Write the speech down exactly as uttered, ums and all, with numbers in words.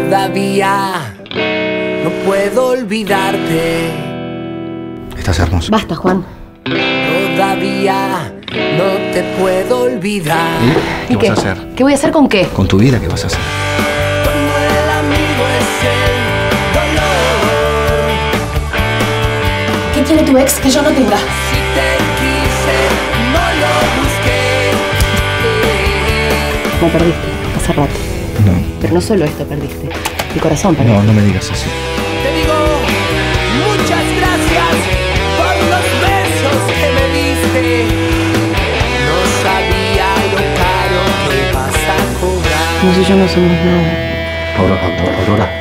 Todavía no puedo olvidarte. Estás hermoso. Basta, Juan. Todavía no te puedo olvidar. ¿Y? ¿Qué, ¿Y qué vas a hacer? ¿Qué voy a hacer con qué? Con tu vida, ¿qué vas a hacer? Cuando el amigo es el dolor. ¿Qué tiene tu ex que yo no tenga? Si te quise, no lo busqué. Me perdiste, hace rato. No. Pero no solo esto perdiste. Mi corazón perdiste. No, no me digas así. Te digo muchas gracias por los besos que me diste. No sabía lo caro que vas a cobrar. No sé, yo no somos nada. Aurora, Aurora.